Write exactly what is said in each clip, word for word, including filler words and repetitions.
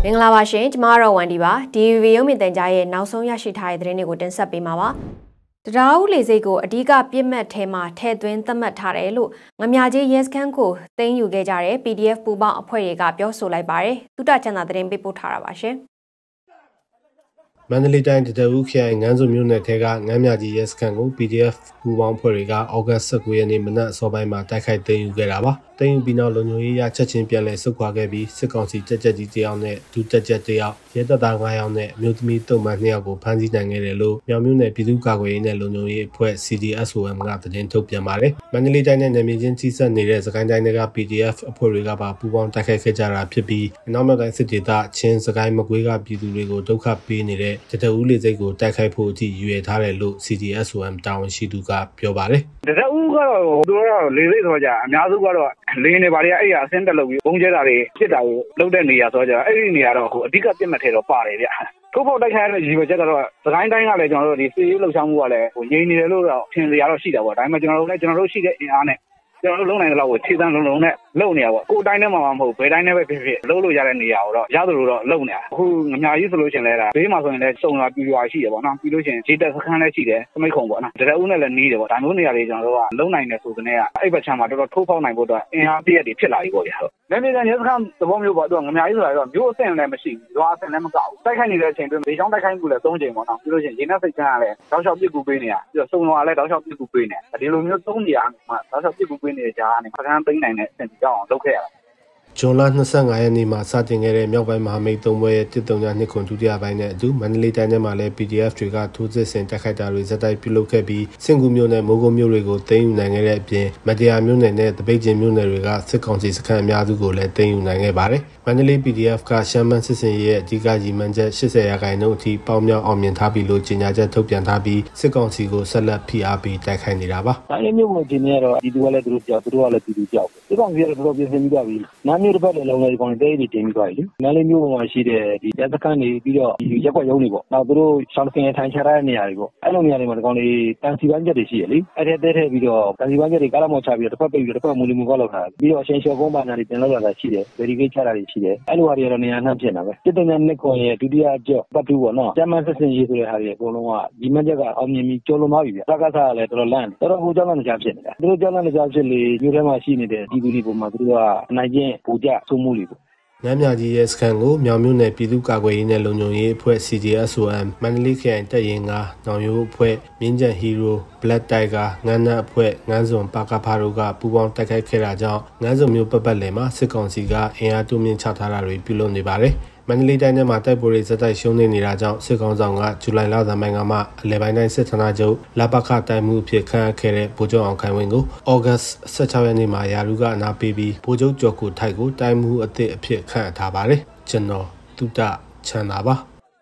င်္ဂလာပါရှင်ကျမတို့ဝန်ဒီပါဒီ ဗီ ရုံမြင့်တန်ကြားရဲ့နောက်ဆုံးရရှိထားတဲ့သတင်းတွေကိုတင်ဆက်ပေးမှာပါတရားဥလေစိတ်ကိုအဓိကပြစ်မှတ်ထဲမှာထည့်သွင်းသတ်မှတ်ထားတယ်လို့ငမြကြီးရဲစခန်းကိုတင်ယူခဲ့ကြတဲ့ ပီ ဒီ အက်ဖ် ပူပေါင်းအဖွဲ့တွေကပြောဆိုလိုက်ပါတယ်သုတချန်သာသတင်းပေးပို့ထားတာပါရှင်မန္တလေးတိုင်းတတဦးခရိုင်ငန်းစုံမြို့နယ်ထဲကငမ်းမြကြီးရဲစခန်းကို ပီ ဒီ အက်ဖ် ပူပေါင်းဖွဲ့တွေကဩဂတ်၁၉ရက်နေ့မနက်အစောပိုင်းမှာတိုက်ခိုက်သိမ်းယူခဲ့တာပါသိမ်းယူပြီးနောက်လုံခြုံရေးရချက်ချင်းပြန်လည်ဆုတ်ခွာခဲ့ပြီးစစ်ကောင်စီတက်ကြက်ကြီးတယောက်နဲ့ဒုတက်ကြက်တယောက်ရဲတပ်သား၅ယောက်နဲ့အမျိုးသမီးတုံမှန်၂ယောက်ကိုဖမ်းဆီးနိုင်ခဲ့တယ်လို့မြောင်မြို့နယ်ပြည်သူ့ကာကွယ်ရေးနဲ့လုံခြုံရေးအဖွဲ့ စီ ဒီ အက်စ် အို အမ် ကသတင်းထုတ်ပြန်ပါတယ်မန္တလေးတိုင်းနဲ့နယ်မြေချင်းကြီးစပ်နေတဲ့စကိုင်းတိုင်းတွေက ပီ ဒီ အက်ဖ် အဖွဲ့တွေကပါပူးပေါင်းတိုက်ခိုက်ခဲ့ကြတာဖြစ်ပြီးအနောက်မြောက်တိုင်းစစ်ဒေသချင်းစကိုင်းမကွေးကပြည်သူတွေကိုဒုက္ခပေးနေတဲ့တတဦးလေစိတ်ကိုတိုက်ခိုက်ဖို့အထိရွေထားတယ်လို့ စီ ဒီ အက်စ် အို အမ် တာဝန်ရှိသူကပြောပါတယ်တတဦးကတော့သူတို့ကလေစိတ်ဆိုကြအများစုကတော့လင်းနေပါလေအဲ့ရအဆင်းတက်လို့ပြီးဘုံကျဲတာတွေဖြစ်တာကိုလုံးတဲ့နေရာဆိုကြအဲ့ဒီနေရာတော့အခုအဓိကပြစ်မှတ်ထဲတော့ပါတယ်ဗျထို့ဖို့တိုက်ခိုက်ရတဲ့ရည်ရွယ်ချက်ကတော့စကိုင်းတိုင်းကလည်းကျွန်တော်တို့ဒီစီးရေးလှုပ်ရှားမှုကလည်းဟိုငြိမ်နေတယ်လို့တော့ထင်စရာတော့ရှိတာပေါ့ဒါပေမဲ့ကျွန်တော်တို့လည်းကျွန်တော်တို့ရှိတဲ့အင်အားနဲ့ကျွန်တော်တို့လုံနိုင်တဲ့လောက်ကိုခြေတန်းလုံးလုံးနဲ့လုံနေရပါကိုယ်တိုင်းထဲမှာမဟုတ်ဘယ်တိုင်းထဲပဲဖြစ်ဖြစ်လုံလို့ရတဲ့နေရာကိုတော့ရသလိုတော့လုံနေတာအခုငမြကြီးဆိုလို့ရှိရင်လည်းဒါဘေးမှာဆိုရင်လည်းစုံလာပြူရွာရှိတယ်ပေါ့နော်ပြီးလို့ရှိရင်ခြေတက်စခန်းလည်းရှိတယ်သမိတ်ခုံပေါ့နော်တရဦးနဲ့လည်းနီးတယ်ပေါ့ဒါမျိုးနေရာတွေကျွန်တော်တို့ကလုံနိုင်တယ်ဆိုတဲ့ကအဲ့ဘက်ချမ်းမှာတော်တော်ထိုးဖောက်နိုင်ဖို့အတွက်အင်အားပြည့်ရည်ဖြစ်လာပြီပေါ့ဗျာဟုတ်လက်မြေကန်ရဲစခန်းသဘောမျိုးပေါ့သူကငမြကြီးဆိုတာတော့မျိုးအဆင့်လည်းမရှိဘူးရွာအဆင့်လည်းမကောက်ဘူးတိုက်ခိုက်နေတဲ့အချိန်တွင်ဘေးချောင်းတိုက်ခိုက်မှုလည်းသုံးချိန်ပေါ့နော်ပြီးလို့ရှိရင်ရေနက်စိတ်ကန်းကလည်းတောက်လျှောက်ပြစ်ကူပေးနေတာပြီးတော့စုံရွာလည်းတောက်လျှောက်ပြစ်ကူပေးနေတယ်ဒီလိုမျိုးသုံးနေရမှာတောက်လျှောက်ပြစ်ကူပေးနေတဲ့ကြားကနေစခန်းသိမ်းနိုင်တဲ့အဆင့်ကြောင်းအောင်လုပ်ခဲ့ရတာဇွန်လ၂၅ရက်နေ့မှာစတင်ခဲ့တဲ့မြောက်ပိုင်းမဟာမိတ်သုံးဘွဲရဲ့တစ်တုံညာနှစ်ခွန်ဒုတိယပိုင်းနဲ့အတူမန္တလေးတိုင်းထဲမှာလည်း ပီ ဒီ အက်ဖ် တွေကထိုးစစ်ဆင်တိုက်ခိုက်တာတွေဇက်တိုက်ပြုလုပ်ခဲ့ပြီးစင်ကူမြို့နယ်မိုးကုတ်မြို့တွေကိုသိမ်းယူနိုင်ခဲ့တဲ့အပြင်မတရားမြို့နယ်နဲ့တပိတ်ကျင်းမြို့နယ်တွေကစစ်ကောင်စီစခန်းအများစုကိုလည်းသိမ်းယူနိုင်ခဲ့ပါတယ်။မန္တလေး ပီ ဒီ အက်ဖ် ကရှမ်းမန်းစစ်စင်ရဲ့အဓိကရည်မှန်းချက်၈၀ရာခိုင်နှုန်းအထိပေါင်းမြောက်အောင်မြင်ထားပြီလို့ကြေညာချက်ထုတ်ပြန်ထားပြီးစစ်ကောင်စီကိုဆက်လက်ဖိအားပေးတိုက်ခိုက်နေတာပါ။တိုင်းမြို့မှာကျင်းနေတော့ဒီသူကလည်းသူတို့ကြောက်သူတို့ကလည်းသူတို့ကြောက်စစ်ကောင်စီကတော့တော်တော်ပြင်ဆင်ပြီးသွားပြီ။နားမျိုးတစ်ပတ်လည်းလုံးလိုက်ကောင်တေးပြီးတင်ပြီးသွားပြီ။မန္တလေးမြို့မှာရှိတဲ့ဒီတပ်စခန်းတွေပြီးတော့ဒီရက်ွက်ရုံးတွေပေါ့။နောက်သူတို့ရှောင်းစင်ထိုင်ချထားတဲ့နေရာတွေပေါ့။အဲ့လိုနေရာတွေမှာဒီကောင်လေးတန်စီပန်းချက်တွေရှိရလေ။အဲ့ဒီတဲထဲပြီးတော့တန်စီပန်းချက်တွေကားလောက်မှချပြီးတော့တစ်ဖက်ပိတ်ပြီးတော့တစ်ဖက်မူလီမူကောက်လောက်ထားတယ်။ပြီးတော့အရှင်လျှော်ကုန်းပါညာတွေတင်လောက်လာတာရှိတယ်။ဗေဒီဂိတ်ချတာတွေရှိတယ်။အဲ့လိုဟာတွေကတော့နေရာနှံ့ဖြစ်နေတာပဲ။စစ်တပ်နဲ့နှစ်ခွန်ရဲ့ဒုတိယကြော့ပတ်တူပေါ့နော်။ကျမ်းမစစ်စင်ရေးဆိုတဲ့ဟာတွေအကုန်လုံးကဒီမှတ်ချက်ကအောင်မြင်ပြီးကျော်လွန်သွားပြီဗျ။စကားစားကလည်းတော်တော်လန့်တော်တော်ဟိုကြောင်းနဲ့ကြားဖြစ်နေတာ။သူတို့ကြောင်းနဲ့ကြားဖြစ်လေမြို့ထဲမှာရှိနေတဲ့ဒီလူတွေပုံမှာသူတို့ကအနိုင်ကျင့်ပူကြသုံးမှုတွေပေါ့ငမ်းမြကြီးရဲစခန်းကိုမြောင်မြို့နယ်ပြည်သူ့ကာကွယ်ရေးနဲ့လုံခြုံရေးအဖွဲ့ စီ ဒီ အက်စ် အို အမ် မန္တလေးခရိုင်တပ်ရင်းကနောင်ရိုးအဖွဲ့မြင်းကြံဟီးရိုး Black Tiger ငန်းနတ်အဖွဲ့ငန်းစုံပါကဖာတို့ကပူးပေါင်းတိုက်ခိုက်ခဲ့တာကြောင့်ငန်းစုံမြို့ပတ်ပတ်လည်မှာစစ်ကောင်စီကအင်အားတိုးမြင့်ချထားတာတွေပြုလုပ်နေပါတယ်မန္တလေးတိုင်းထဲမှာတိုက်ပွဲတွေဇက်တိုက်ရှုံးနေနေတာကြောင့်စစ်ကောင်ဆောင်ကဇူလိုင်လဆန်းပိုင်းကမှအလဲပိုင်းတိုင်းစစ်ဌာနချုပ်လပခတိုင်းမှုအဖြစ်ခန့်အပ်ခဲ့တဲ့ဗိုလ်ချုပ်အောင်ခိုင်ဝင်းကိုဩဂတ်၁၆ရက်နေ့မှာယာရုကအနာပေးပြီးဗိုလ်ချုပ်ကျော်ကိုထိုက်ကိုတိုင်းမှုအသစ်အဖြစ်ခန့်အပ်ထားပါတယ်ကျွန်တော်တုတချမ်းသာပါ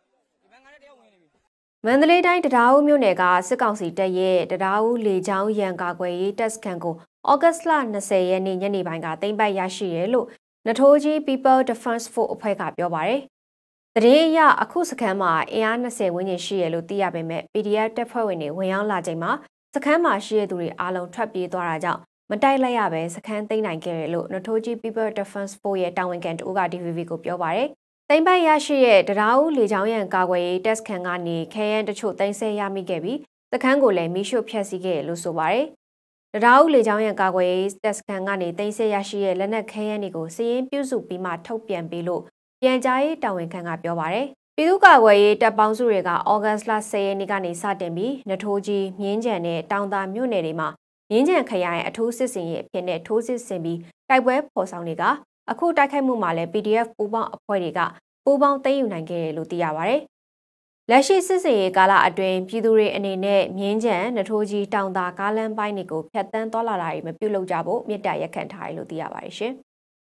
မန္တလေးတိုင်းတရားဦးမြို့နယ်ကစစ်ကောင်စီတပ်ရဲ့တရားဦးလေကြောင်းရန်ကာကွယ်ရေးတပ်စခန်းကိုဩဂတ်လ၂၀ရက်နေ့ညနေပိုင်းကသိမ်းပိုက်ရရှိရဲလို့နထိုးကြီး People Defense Force အဖွဲ့ကပြောပါတယ်။တရေအရအခုစခန်းမှာအင်အား၂၀ဝန်းကျင်ရှိရလို့သိရပေမဲ့ ပီ ဒီ အက်ဖ် တပ်ဖွဲ့ဝင်တွေဝင်ရောက်လာချိန်မှာစခန်းမှာရှိတဲ့သူတွေအားလုံးထွက်ပြေးသွားတာကြောင့်မတိုက်လိုက်ရပဲစခန်းသိမ်းနိုင်ခဲ့တယ်လို့နထိုးကြီး People Defense Force ရဲ့တာဝန်ခံတူက ဒီ ဗီ ဗီ ကိုပြောပါတယ်။သိမ်းပိုက်ရရှိတဲ့တရားဦးလေကြောင်းရန်ကာကွယ်ရေးတပ်စခန်းကနေခဲယမ်းတချို့သိမ်းဆည်းရမိခဲ့ပြီးစခန်းကိုလည်းမိရှို့ဖျက်ဆီးခဲ့တယ်လို့ဆိုပါတယ်။တရားဦးလေကြောင်းရန်ကာကွယ်ရေးတပ်စခန်းကနေသိမ်းဆည်းရရှိတဲ့လက်နက်ခဲယမ်းတွေကိုစည်ရင်းပြုစုပြီးမှထုတ်ပြန်ပေးလို့ပြန်ကြားရေးတာဝန်ခံကပြောပါတယ်။ပြည်သူ့ကာကွယ်ရေးတပ်ပေါင်းစုတွေကဩဂတ်လ၁၀ရက်နေ့ကနေစတင်ပြီးနထိုးကြီးမြင်းကြံနဲ့တောင်သာမြို့နယ်တွေမှာမြင်းကြံခရိုင်အထူးစစ်စင်ရေးအဖြစ်နဲ့ထိုးစစ်ဆင်ပြီးတိုက်ပွဲဖော်ဆောင်တွေကအခုတိုက်ခိုက်မှုမှာလည်း ပီ ဒီ အက်ဖ် ပူပေါင်းအဖွဲ့တွေကပူပေါင်းသိမ်းယူနိုင်ခဲ့တယ်လို့သိရပါတယ်။လက်ရှိစစ်စင်ရေးကာလအတွင်းပြည်သူတွေအနေနဲ့မြင်းကြံနထိုးကြီးတောင်သာကားလမ်းပိုင်းတွေကိုဖျက်ဆီးသွားလာတာတွေမပြုလုပ်ကြဖို့မြစ်တာရက်ခံထားတယ်လို့သိရပါတယ်ရှင်။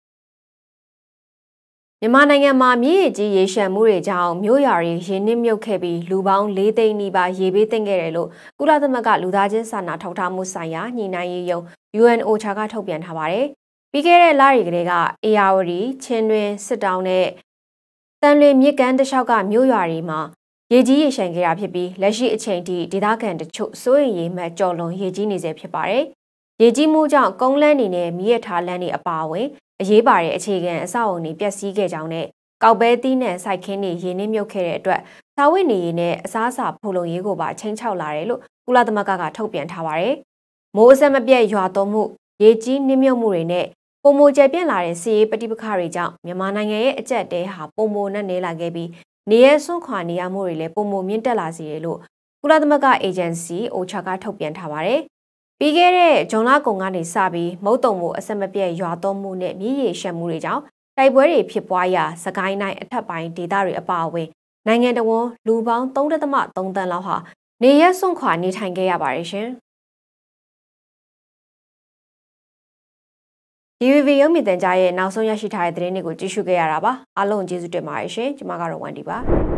မြန်မာနိုင်ငံမှာမြစ်ရည်ကြီးရေရှမ်းမှုတွေကြောင့်မြို့ရွာတွေရေနစ်မြုပ်ခဲ့ပြီးလူပေါင်း၄သိန်းနီးပါးရေဘေးသင့်ခဲ့တယ်လို့ကုလသမဂ္ဂလူသားချင်းစာနာထောက်ထားမှုဆိုင်ရာညှိနှိုင်းရေးရုံး ယူအန် အိုချာ ကထုတ်ပြန်ထားပါတယ်။ပြီးခဲ့တဲ့လတွေကတည်းကအေယာဝတီချင်းတွင်စစ်တောင်းနဲ့တန်လွင်မြစ်ကမ်းတစ်လျှောက်ကမြို့ရွာတွေမှာရေကြီးရေရှမ်းခဲ့တာဖြစ်ပြီးလက်ရှိအချိန်ထိဒေသခံတချို့စိုးရိမ်ရေမှတ်ကြော်လွန်ရေကြီးနေစေဖြစ်ပါတယ်။ရေကြီးမှုကြောင့်ကုန်းလန်းနေနဲ့မြစ်ရထားလမ်းတွေအပါအဝင်အရေးပါတဲ့အခြေခံအဆောက်အအုံတွေပျက်စီးခဲ့ကြောင်းနဲ့ကောက်ပဲသီးနဲ့စိုက်ခင်းတွေရင်းနှီးမြုပ်ခဲ့တဲ့အတွက်စာဝတ်နေရေးနဲ့အစားအစာဖူလုံရေးကိုပါချင်းချောက်လာတယ်လို့ကုလသမဂ္ဂကထုတ်ပြန်ထားပါတယ်။မိုးအဆက်မပြတ်ရွာသွန်းမှုရေကြီးနှိမ့်မြုပ်မှုတွေနဲ့ပုံမိုကျပြန့်လာတဲ့စီးရေးပဋိပက္ခတွေကြောင့်မြန်မာနိုင်ငံရဲ့အကျပ်တဲဟာပုံမိုနဲ့နေလာခဲ့ပြီးနေရဆွန့်ခွာနေရမှုတွေလည်းပုံမိုမြင့်တက်လာစေတယ်လို့ကုလသမဂ္ဂအေဂျင်စီအိုချာကထုတ်ပြန်ထားပါတယ်။ပြီးခဲ့တဲ့ဇွန်လကုန်ကနေစပြီးမုတ်တုံမိုအဆက်မပြတ်ရွာသွန်းမှုနဲ့မြည်ရရှမ်းမှုတွေကြောင့်တိုက်ပွဲတွေဖြစ်ပွားရာစကိုင်းတိုင်းအထက်ပိုင်းဒေသတွေအပါအဝင်နိုင်ငံတော်ဝန်လူပေါင်းသုံးဒသမသုံးသန်းလောက်ဟာနေရဆွန့်ခွာနေထိုင်ခဲ့ရပါတယ်ရှင်။ D V B ရုပ်မြင်သံကြားရဲ့နောက်ဆုံးရရှိထားတဲ့သတင်းတွေကိုကြည့်ရှုခဲ့ရတာပါအားလုံးကျေးဇူးတင်ပါတယ်ရှင်ကျွန်မကတော့ဝန်ဒီပါ